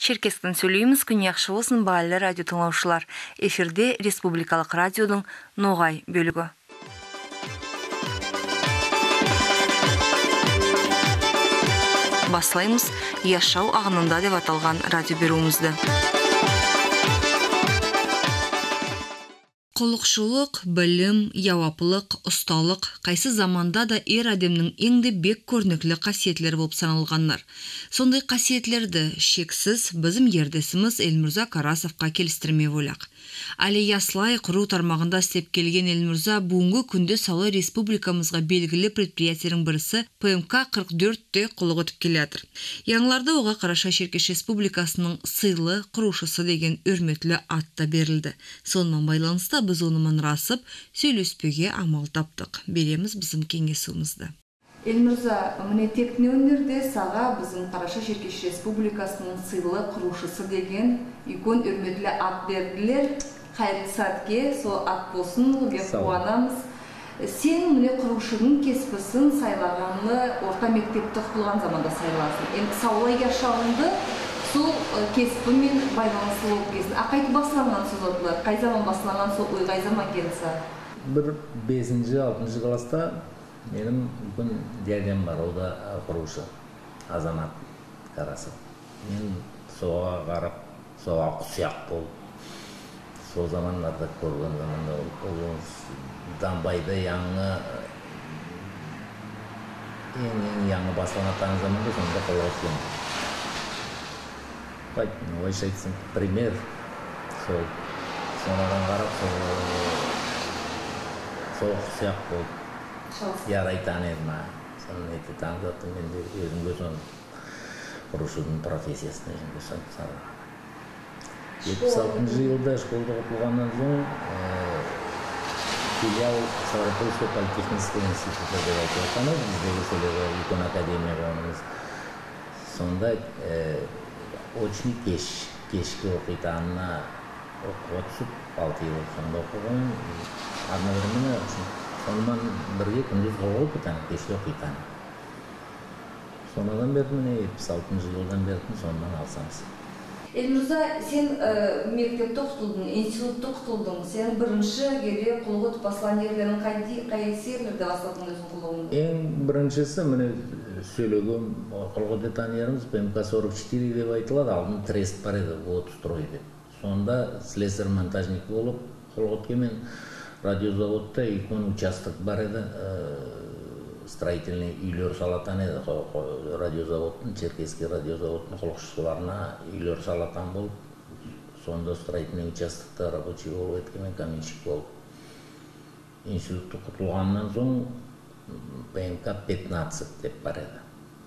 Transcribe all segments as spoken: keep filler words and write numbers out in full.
Черкестен сөйлейміз, күн яқшы болсын, баалы радио тыңлаушылар. Эфирде Республикалық радиодың Ноғай бөлігі. Баслаймыз Яшау ағынында деп аталған радио беруімізді. Құлықшылық, білім, яуаплық, ұсталық қайсы заманда да ер адамның еңді бек көрнеклі қасиетлері болып саналғандар. Сондай қасиетлерді шексіз бізім ердесіміз Эльмурза Карасовқа келістірме ойлақ. Әлі яслай құру тармағында істеп келген Эльмурза бүгінгі күнде Саулы республикамызға белгілі предприятиялардың бірісі П М К қырық төртте құлық өтіп келеді. Яңларда оға Қараша Черкеш Республикасының сыйлы құрушысы деген өрметлі атта берілді. Сонымен байланысты біз оны мынрасып, сөйлеспеге амал таптық. Береміз біздің кеңесуімізді. Эльмурза, міне тектіне өнерде саға біздің Қараша Черкеш Республикасының сыйлы құрушысы деген икон өрметлі ат берділер. Қайырлы сәтке, сол ат болсын, деп қуанамыз. Сен міне құрушының кеспісін сайлағанны орта мектепті құтылған заманда сайласын. Енді Саулы яшауынды сол кеспімен байланысты болып кезін. Ақайты басыланған сөз отылар. Қай заман басыланған сол ой қай заман келінса? Бір бесінші, алтыншы класста менің бүкін дядям бар, ода құрушы Азамат Карасов. Мен соға қарап, соға құсияқ болып, сол заманларда көрген заманда ол Дамбайды яңы ең яңы басыланатан заманда сонда қолға өткен. Ойша айтсын, пример сол сонадан қарап сол құсияқ болып ярайтан еді ма. Соны еті таңдаттым, мен де өзімге сон құрушудың профессиясына жемге сон сары. жетпіс алтыншы жылда школда оқылғаннан соң филиал Ставропольского политехнического института деп айтып отқаны, біздегі солеға икон академия қонымыз. Сонда очень кеш, кешкі оқитанына оқуға түсіп, алты ел сонда оқыған. Арнавырмына сонымен бірге күндіз оқып оқитаны, кешкі оқитаны. Сонадан берді міне жетпіс алтыншы жылдан берді, сондан алсамыз. Эльмурза, сен мектепті құтылдың, институтты құтылдың. Сен бірінші келе құлғы басылан ерлерін қайсы ерлерді басылдың өзің құлғыңды? Ең біріншісі, міне сөйлеген құлғы детанеріміз П М К сорок четыре деп айтылады, алдын трест бар еді, вот строй деп. Сонда слесарь-монтажник болып, құлғы өткемен радиозаводта икон участок бар еді, строительный үйлер салатан еді, радиозаводтың, Черкесский радиозаводтың құлықшыларына үйлер салатан болып, сонда строительный участокта рабочий болып өткемен каменщик болып. Институтты құтылғаннан соң П М К пятнадцать деп бар еді.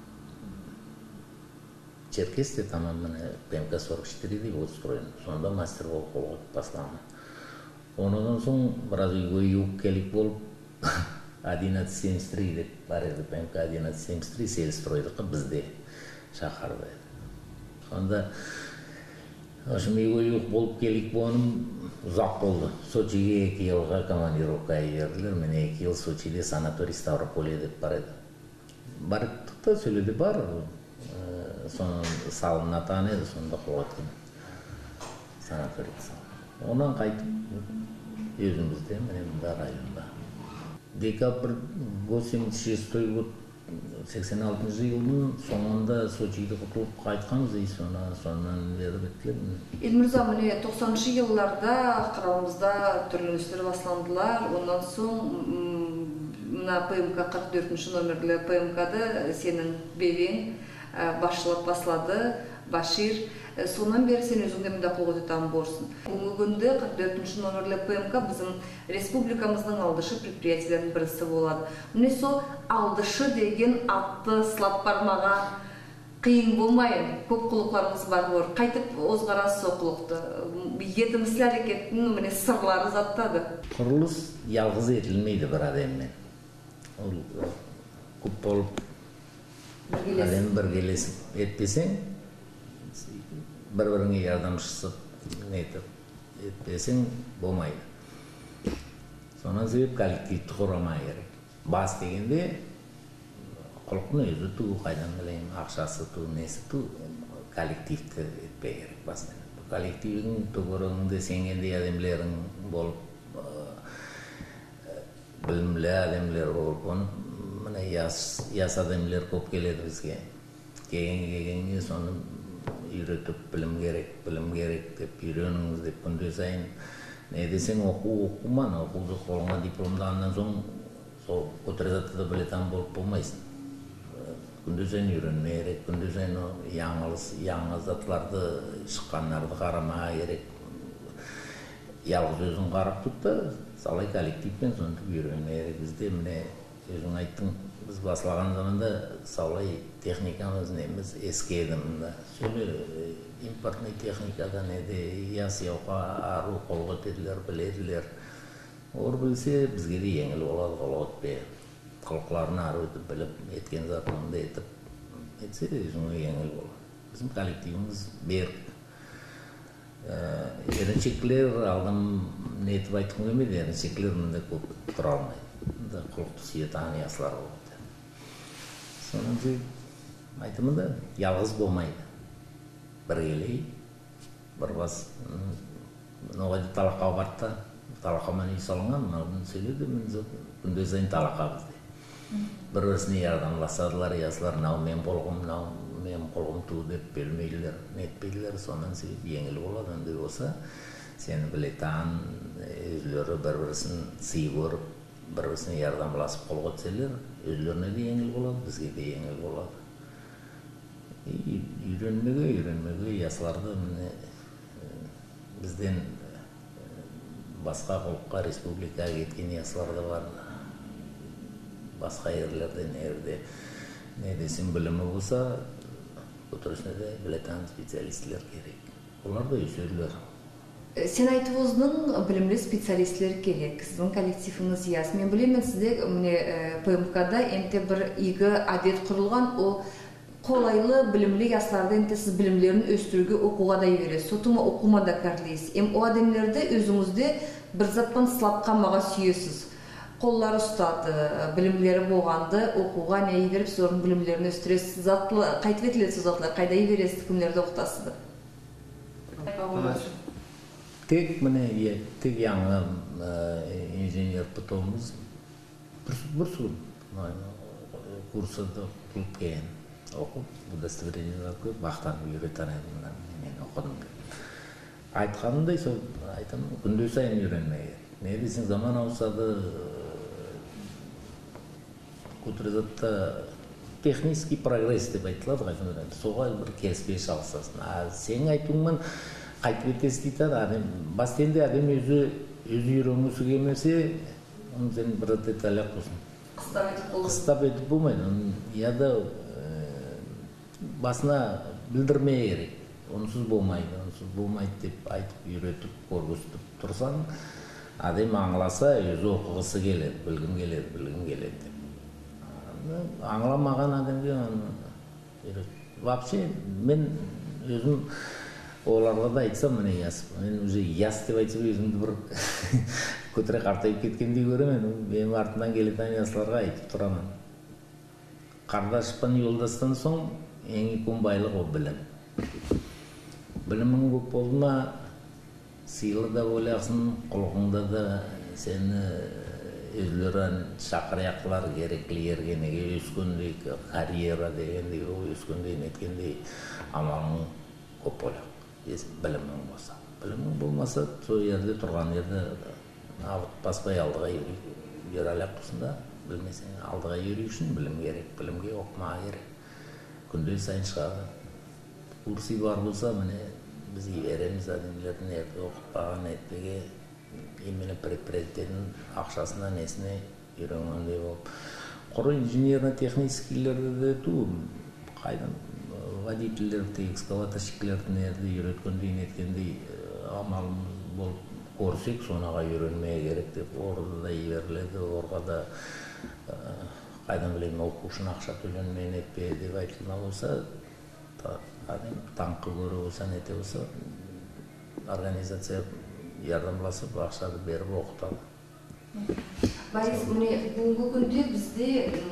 Черкесте тамам П М К сорок четыре деп отстроен. Сонда мастер болып қолға басылағанмын. Оныдан соң біраз үйге юг келік болып, одиннадцать семьдесят три деп бар еді, П М К одиннадцать семьдесят три сельстройдықы бізде шақарда еді. Сонда Ошым үйге юг болып келік болғаным ұзақ болды. Сочиге екі елға командировка ерділер, мен екі ел Сочиде санаторий Ставрополье деп бар еді. Барықтықта сөйледі бар, соның салынатан еді, сонда қоғаткен санаторий салын. Онан қайтып өзімізде, міне мұнда районда. Декабрь восемьдесят шестой год, сексен алтыншы жылдың соңында Сочиді құтылып қайтқанбыз, и сонан бері біткелі. Эльмурза, міне тоқсаныншы жылларда қырауымызда түрлі өстері басыландылар, ондан соң П М К қырық төртінші номерлі П М К'ды сенің бебең басшылап басылады, Башир. Сонан бері сен өзіңде мұнда қолға өтетан борсын. Бүгінгі күнде қырық төртінші номерлі П М К біздің республикамыздың алдышы предприятиялардың бірісі болады. Міне сол алдышы деген атты сылап бармаға қиын болмайын. Көп құлықларымыз бар ғой. Қайтып озғара сол құлықты. Етімізлі әрекеттің міне сырлары заттады. Құрылыс ялғыз етілмейді бір адаммен. Ол көп болып әлем біргелесіп етпесең, бір-біріңе ярдамшысы етпесең болмайды. Сонан себеп коллективті құрамай керек. Бас дегенде құлықтың өзі ту, қайдан білейін, ақшасы ту, несі ту, коллективді етпей керек басынан. Коллективдің түгіріңді сенгенде әдемлерің болып, білімлі әдемлер болып, мына яс әдемлер көп келеді бізге. Кеген-кегенге соны үйретіп, білім керек, білім керек деп, үйреніңіз деп күнде сайын. Не десең, оқу оқуман, оқуды қолыңа дипломдағаннан соң, сол көтерезатты да білетан болып болмайсың. Күнде сайын үйренме керек, күнде сайын яңы затларды, шыққанларды қарама керек. Ялғыз өзің қарап тұт та, салай коллективпен сонды үйренме керек. Бізде міне өзің айттың, біз басылаған заманда салай техникамыз неміз ескі едім. Сөйлі импортный техникадан еді, ясияуға ару қолға теділер, біледілер. Ор білсе, бізге де еңіл болады, қолға өтпе. Қылқыларын ары өтіп біліп, еткен затыңды етіп, етсе өзіңе еңіл болады. Bizim коллективimiz берік. Еріншектілер алдым не етіп айтқым келмейді, еріншектілер мында көп тұра алмайды. Мында құлықты сүйетан ясылар болады. Соның же айтымы да ялғыз болмайды. Бір келей, бір бас, ноғайды талаққа бартта, талаққа үй салынған, мынауын сөйледі, күнде сайын талаққа бізде. Бір-бірісіне ярдамласадылар, ясылар, нау мен қолғым, нау мен қолғым ту деп белмейлілер, нетпейлілер, сонан себеп еңіл болады. Ондай болса, сені білетан, өзлері бір-бірісін сый көріп, бір-бірісіне ярдамласып қолға өтселер, өзлеріне де еңіл болады, бізге де еңіл болады. Үйренмеге, үйренмеге ясыларды бізден басқа құлыққа, республикаға кеткен ясылар да бар. Басқа ерлерден ерде не десен білімі болса, көтерісіне де білетан специалистлер керек. Олар да өсерлер. Сен айтып оздың білімлі специалистлер керек. Сіздің коллективіңіз яс. Мен білемін сізде ПМК-да әнте бір игі адет құрылған, о қолайлы білімлі ясларды әнте сіз білімлерін өстіруге оқуға да үйрес. Сотыма оқума да кәрлейсіз. Эм о адамлерді өзіңізде бір затпан сылапқа маға сүйесіз. Қоллары ұстады, білімлері болғанды оқуға не беріп, сорын білімлерін өстіресіз. Затлы, қайтып етілесіз затлы, қайда бересіз, кімлерді оқытасызды? Тек міне, тек яңы инженер пұтауымыз бір сұғын курсыды құлып кейін оқып, удостоверение көп, бақтан үйретен едім, мен оқыдым. Айтқанымдай, сол айтамын, күнде сайын үйренмей. Не десің, заман ауысады, көтерезатта технический прогресс деп айтылады, соға бір келіспей шалысасын. Сен айтуыңмен қайтып етесі дейтін, бастенде әдем өзі үйренгісі келмесе, оны сен бір деталь қосын. Қыстап етіп болмайды. Яда басына білдірмей керек. Онсыз болмайды, онсыз болмайды деп айтып, үйретіп, көргістіп тұрсан, әдем аңласа, өзі оқығысы келеді, білгім келеді, білгім келеді деп. Аңламаған адамға вообще мен өзім оларға да айтсам, міне яс, мен уже яс деп айтсам өзімді бір көтіре қартайып кеткендей көремін, мен артынан келетін ясларға айтып тұрамын. Қардашпан жолдастан соң ең үлкен байлық ол білім. Білімің көп болды ма, сыйлы да боласың, құлқыңда да сені өзлерін шақыраяқлар керекли ергенеге өскендей, карьера дегендей, өскендей, неткендей амалың көп болақ. Білімің болса. Білімің болмаса, сол ерде тұрған ерде баспай алдыға ер алақ тұсында, білмесең алдыға еру үшін білім керек, білімге оқымаға керек. Күнде сайын шығады. Курсы бар болса, міне біз ереміз адамлердің ерде оқытпаған етпеге именно предприятияның ақшасына несіне үйренгендей болып. Құры инженерно-техническилерді де ту, қайдан водительдерді, экскаваторщиклерді ерде үйреткендей, неткендей амалымыз болып көрсек, сонаға үйренмeye керек деп, орды да еберледі, орға да қайдан білейін, оқушын ақша төленмейін етпе деп айтылма болса, таңқы көрі болса, нете болса, организация ярдамласып, ақшады беріп оқытады. Борис, міне бүгінгі күнде бізде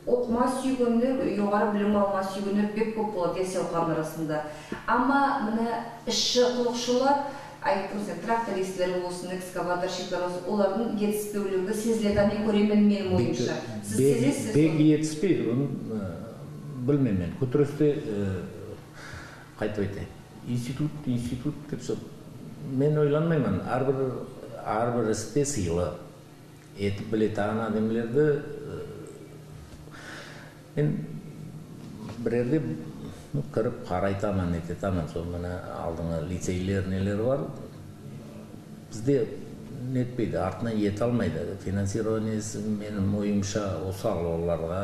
Оқыма сүйгөндөр, жоғары білім алма сүйгөндөр бек көп болады яселкалар арасында. Ама мына ішші құлықшылар, айтып трактористлер болсын, экскаваторщиклар болсын, олардың жетіспеулігі сезіледі көремен менің ойымша. Сіз сезесіз? Бек жетіспейді, оны білмеймін. Көтірісте қайтып айтайын. Институт, институт деп сол. Мен ойланмаймын, әрбір істе сыйлы. Етіп білетаған адамдарды мен бірерде кіріп қарайтамын, ететамын. Сол мына алдыңа лицейлер нелер бар. Бізде нетпейді, артына ет алмайды. Финансированиесі менің ойымша осал оларға.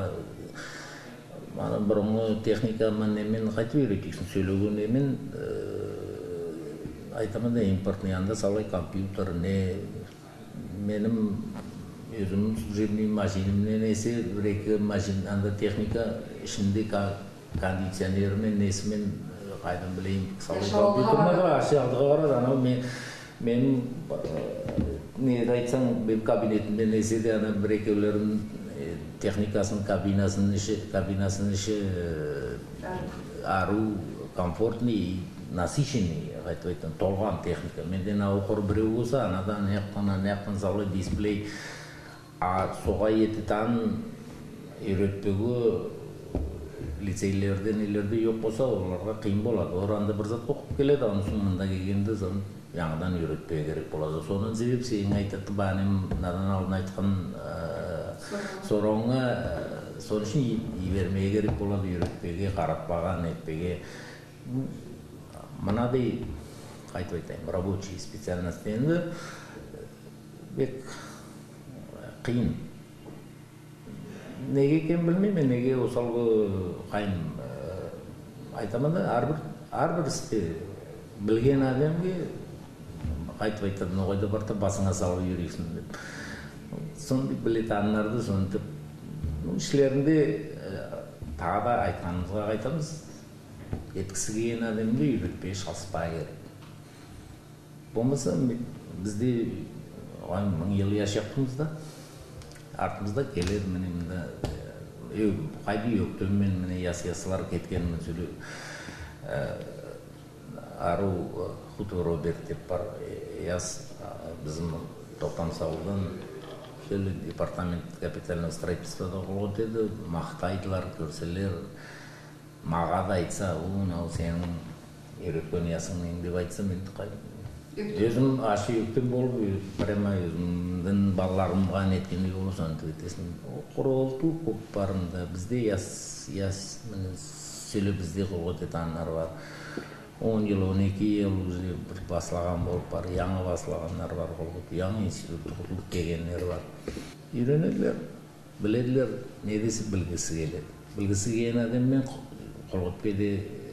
Бұрынғы техникамен немен қайтып үйретейсің, сөйлегенемен айтамын да импортный анда салай компьютер не менің өзім служебный машинамнен есе бір-екі машин анда техника ішінде кондиционермен несімен қайдан білейін салай компьютерна ашы алдыға барады. Анау мен не айтсаң мен кабинетімде несе де ана бір-екеулерін техникасын кабинасын іші ару комфортный насыщенный қайтып айтам толған техника. Менден ауқыр біреу болса анадан неқтан неқтан залы дисплей соға ететан үйретпегі лицейлерде нелерде жоқ болса оларға қиын болады. Оранда бір зат оқып келеді, анысын мында келгенде жаңадан үйретпеге керек болады. Соның себеп сен айтатты бәнем надан алдын айтқан сораңға соның үшін ебермеге керек болады, үйретпеге, қаратпаған, етпеге. Мынадей қайтып айтайын, рабочий специальность енді бек қиын. Неге екен білмеймін, неге осалғы қайын айтамын да, әрбір істе білген адамге қайтып айтады, ноғайда барта басыңа салып үйрейсің деп. Сонды білетанларды сонытып, ішлерінде тағы да айтқанымызға қайтамыз, еткісі келген адамды үйретпей шалыспай керек. Болмаса бізде мың ел яшақпымыз да, артымызда келер мінемді, қайды өктеммен міне яс-ясылар кеткенмен сөйлеу. Ару Хутороберт деп бар, яс біздің Тоқтамсауылдан департамент капитального строительствода қолғыт еді, мақтайдылар, көрселер, маға да айтса, ол сенің үйреткен ясың деп айтса, мен қайым. Өзім ашы өктен болып, прямо өзімдің балаларымға неткені болып соны етесін. Құры олды көп барымда, бізде яс, сөйлі бізде қолғыт етанлар бар. он жыл, он екі ел бір басылаған болып бар, яңы басылағанлар бар қолғыт, яңы институтты құтылып кегенлер бар. Үйренелер, біледілер, не десе білгісі келеді. Білгісі келген адаммен қолғыт беде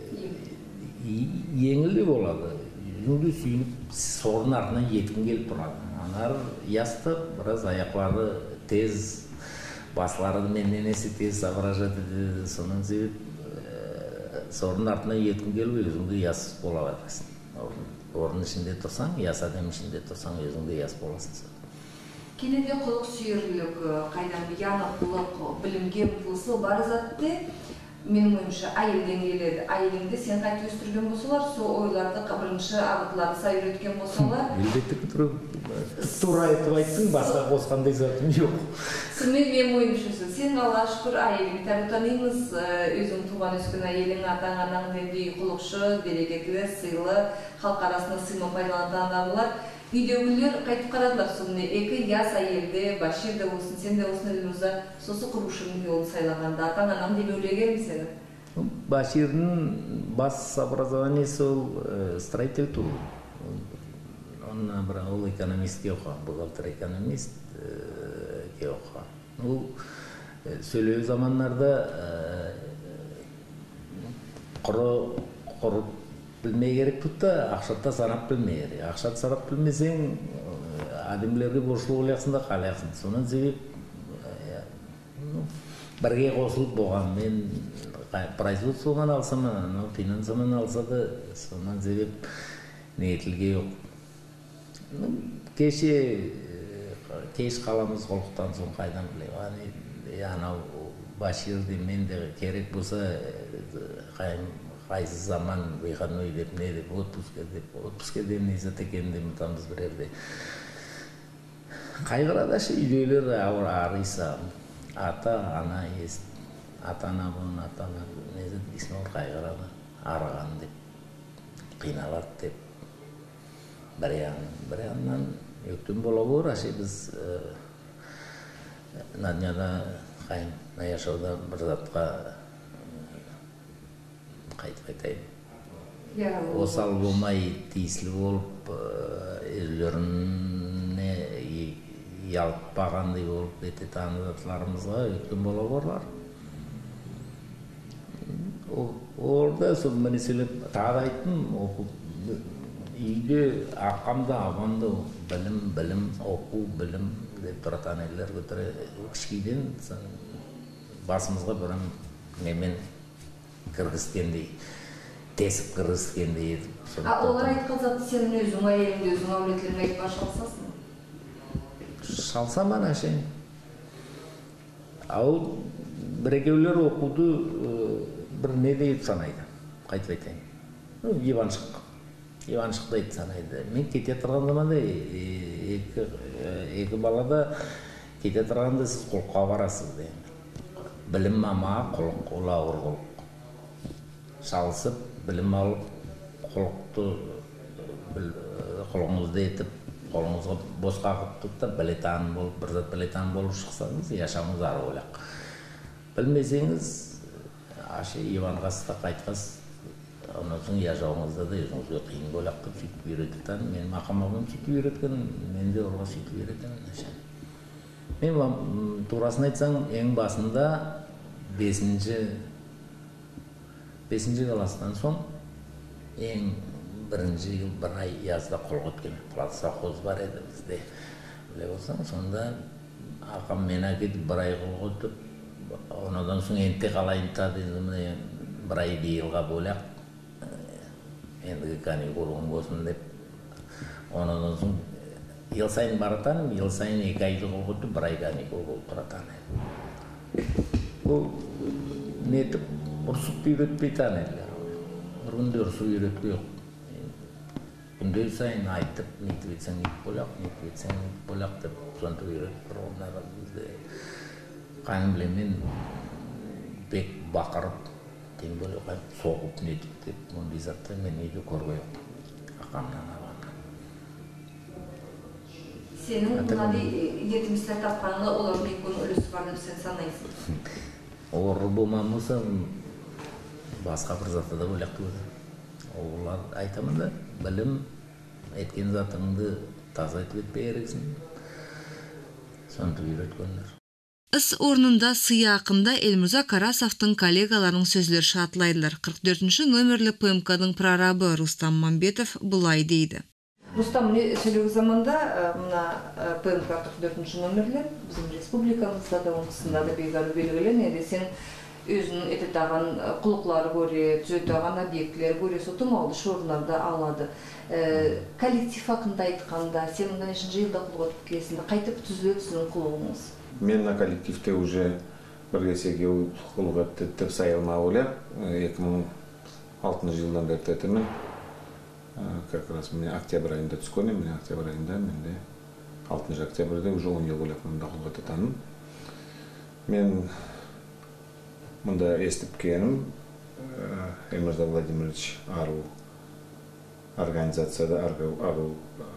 еңілі болады. Жүзіңді сүйініп, сорын артынан еткін келіп тұрады. Анар ясты, біраз аяқлары тез, басылары менен есе тез соображады, соның себеп сорын артынан еткін келіп, өзіңді яс бола байтасың. Орын ішінде тұрсаң, яс адам ішінде тұрсаң, өзіңді яс боласың. Кенеде құлық сүйірлік, қайдан яны құлық, білімге бұлысы бар затты, менің ойымша айылден келеді. Айылыңды сен қайты өстірген болсалар, сол ойларды қабырыншы ағытларды сай үйреткен болсалар. Елбеттік тұра етіп айттың, басқа қосқандай затым жоқ. Сіңмен мен ойымшы сөз. Сен Алла шүкір айылың тәрі өзің туған өскен айылың атаң анаң дендей құлықшы, берекетлі, сыйлы, халық арасында сыйма пайдаланатандар. Үйдегілер қайтып қарадылар сонымен, екі яс әйелде, Башир де болсын, сен де болсын Эльмурза, сосы құрушының жолын сайлағанда, атаң анам деп өлеген сені? Баширдің бас образованиесі ол строитель тур. Он ол экономист ке оқыған, бухгалтер экономист ке оқыған. Ол сөйлеу заманларда құрып білмей керек тұтта, ақшатта санап білмей керек. Ақшат санап білмесең, адамлерге боршылы олияқсында қалияқсында. Сонан себеп бірге қосылып болған. Мен производствоған алсам, финансымен алса да, сонан себеп ниетілге жоқ. Кеше кеш қаламыз қолықтан соң қайдан білейм. Анау Баширди мен де керек болса қайсы заман выходной деп не деп отпускка деп отпускка деп не зат екен деп ұмытамыз бір жерде. Қайғырадашы үйлер ауыр арыса ата ана есть ата ана бұның ата ана не зат дейсің ол қайғырады арыған деп қиналады деп бір жағынан бір жағынан өктем бола бер ашы біз Надняда қайын наяшауда бір затқа қайтып айтайын осал болмай тиісілі болып үйлеріне ялпағандай болып ете танытыларымызға өткен бола борлар. Орда сол мені сөйлеп тағы айттым, үйде аққамда аманда білім, білім, оқу, білім деп тұратын елер көтірі кішкейден басымызға бұрын немен кіргізгендей, тесіп кіргізгендей етіп. Олар айтқан заты сенің өзің әйеліңді, өзің әулетлерін айтпа шалсасың? Шалсам ана шен. Ау бірекеулер оқуды бір не deyip санайды, қайтып айтайын. Иваншық. Иваншық дейді санайды. Мен кете тұрған заманда екі балада кете тұрғанда сіз құлыққа барасыз деймін. Білім мама, құлық, ұла ауыр құлық. Шалысып, білім алып, құлықты құлығыңызды етіп, қолыңызға босқа қыптық та білетан болып, бір зат білетан болып шықсаңыз, яшамыз ары олақ. Білмесеңіз, ашы Иванғасыда қайтқас, онан соң яжауыңызда да өзіңізге қиын болақ қып сөйтіп үйретітен, мен мақамағым сөйтіп үйреткен, мен де орға сөйтіп үйреткен. Мен турасын айтсаң, ең басында бесінші бесінші класстан соң ең бірінші жыл бір ай язда құлық өткен. Совхоз бар еді бізде. Біле болсаң, сонда ақам мен әкетіп бір ай құлық өтіп, онадан соң енте қалайын та деді, бір ай бейілға болақ. Ендігі каникулым болсын деп. Онадан соң ел сайын баратаным, ел сайын екі айды құлық өтіп, бір ай каникул болып тұратаны. Бұл нетіп ұрсып үйретпейтін әлі. Бір күнде ұрсып үйретпе жоқ. Күнде сайын айтып, нетіп етсең нетіп болақ, нетіп етсең нетіп болақ деп сонты үйретіп бір ондағы бізде. Қайын білемен бек бақырып, тем более қайып соғып нетіп деп, мұндай затты мен үйде көрге жоқ. Ақамнан аланнан. Сенің мұнады етімістер тапқаныңа олардың екінің үлісі бар деп сен санайсың? Оры болмамызы басқа бір затты да бөлек көді. Олар айтамын да, білім еткен затыңды таза етіп етпей ерексің. Сонты үйреткендер. Іс орнында сый ақында Эльмурза Карасовтың коллегаларының сөзлері шатлайдылар. қырық төртінші номерлі ПМК-дың прорабы Рустам Мамбетов бұлай дейді. Рустам, сөйлеу заманда мына ПМК қырық төртінші номерлі біздің республикамызда да, оңысында да бейгары белгілен, еді сен өзінің ететаған құлықлары көре, түзетаған объектілер көре, сотым алды, шорынарда алады. Коллектив ақында айтқанда, сен мұнда нешінші жылда құлық өтіп келесінде, қайтып түзілет сіздің құлығыңыз? Мен на коллективте уже бір кесеге құлық өтті деп сайылма ойлап, екі мың алтыншы жылдан бері тәтімін. Как раз мен октябрь айында түскені, мен октябрь айында, менде алтыншы октябрьде уже он ел ойлап мұнда құлық өтетаным. Мен мұнда естіп кенім, Эльмурза Владимирович ару организацияда ару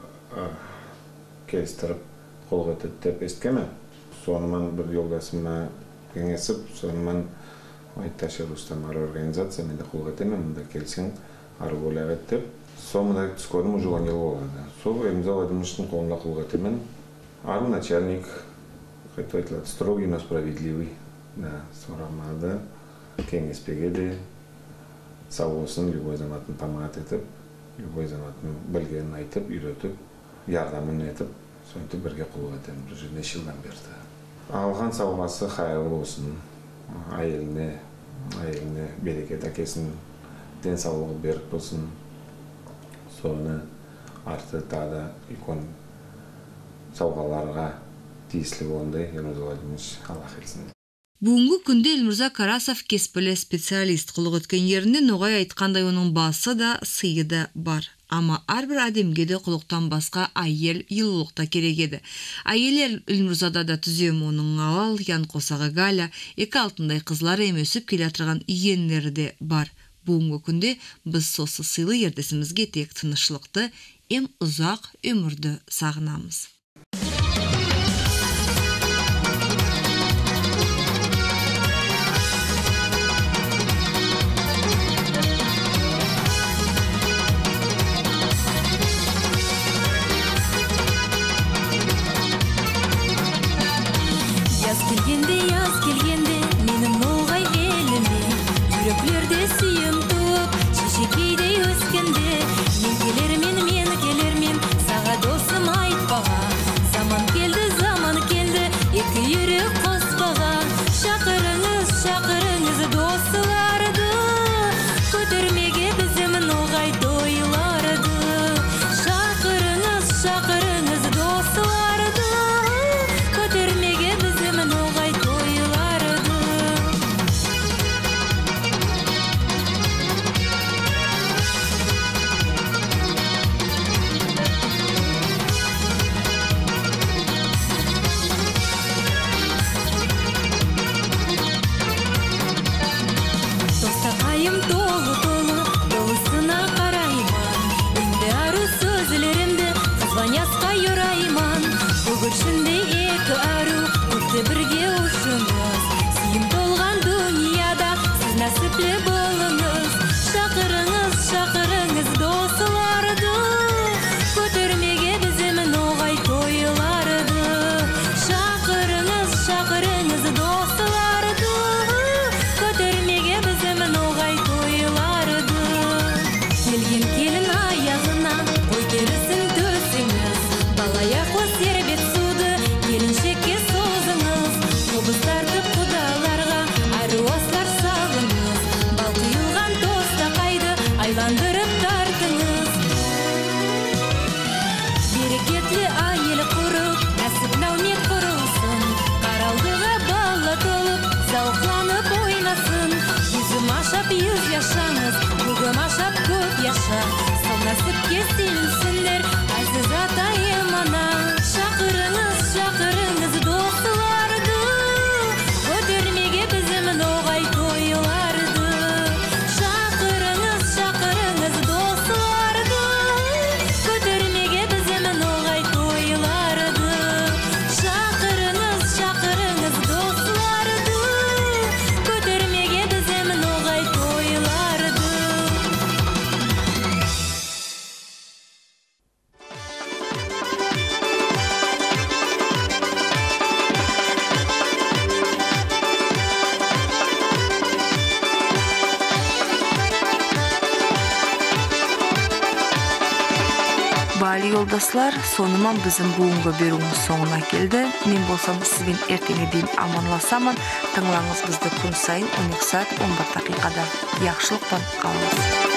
келістіріп құлық өтеді деп есткемен. Сонымен бір жолдасыма кеңесіп, сонымен айтташы Рустам ару организация, мен де құлық өтемен, мұнда келсең ару болақ ет деп. Сонында түскенім уже он ел болады. Сол Эльмурза Владимировичтің қолында құлық өтемен. Ару начальник, қайтып айтылады, строгий, но справедливый. Да, сұрамады, кеңеспегеді, сауысын любой заматын тамағат етіп, любой заматын білгенін айтып, үйретіп, ярдамын етіп, сонты бірге құлық етемін, бір жеріне жылдан берді. Алған сауғасы қайырлы болсын, айеліне, айеліне берекет әкесін, денсаулығы берік болсын, соны арты тағы үлкен сауғаларға тиісілі болындай, Эльмурза Владимирович, Аллах етсін. Бүгінгі күнде Элмурза Карасов кеспілі специалист қылық өткен ерінде ноғай айтқандай оның басы да сыйы да бар. Ама әрбір әдемге де құлықтан басқа айел елулықта керек еді. Айелер Элмурзада да түзем оның алал, ян қосағы Галя, екі алтындай қызлары емесіп келе атырған иенлері де бар. Бүгінгі күнде біз сосы сыйлы ердесімізге тек тынышлықты, ем ұзақ өмірді сағынамыз. Яз келгенде, яз келгенде, менің ноғай еліме, жүректерде сүйім туып, шешекейдей өскенде, мен келермен, мен келермен, саға досым айтпаға. Заман келді, заман келді, екі үйрек қоспаға. Шақырыңыз, шақырыңыз досыларды, көтермеге бізім ноғай тойларды. Шақырыңыз, шақырыңыз досыларды, көтермеге бізім ноғай тойларды. Тостақайым толы-толы, толысына қарайман. Үнді ару сөзлерімді қызбанясқа юрайман. Бүгіршінде екі ару, көпті бірге ұшыңыз. Сүйім толған дүнияда сіз нәсіплі болыңыз. Шақырыңыз, шақырыңыз досыларды, көтермеге бізім ноғай тойларды. Шақырыңыз, шақырыңыз досыларды, көтермеге бізім ноғай тойларды. Келген келін аяғына қой терісін төсіңіз. Балаяқ қос сербет суды келіншекке созыңыз. Қобыз тартып құдаларға аруастар салыңыз. Бал құйылған тостақайды айландырып тартыңыз. Берекетлі айел құрып, нәсіп нәумет құрылсын. Қаралдыға бала толып, зауқланып ойнасын. Yüzüm ашап yüz yaşаңыз, бүгім ашап көп яша. Сал нәсіпке сенсіңдер, әлсіз атайым ана. Шақырыңыз, шақырыңыз досыларды, көтермеге бізім ноғай тойларды. Шақырыңыз, шақырыңыз досыларды, көтермеге бізім ноғай тойларды. Шақырыңыз, шақырыңыз досыларды, көтермеге бізім ноғай тойларды. Бали yoldaşlar, соныман біздің бүгінгі беруіміз соңына келді. Мен болсам сізбен ертеңге дейін аманласамын. Тыңлаңыз бізді күн сайын он екі сағат он бір дақиқада. Яқшылықтан қалыңыз.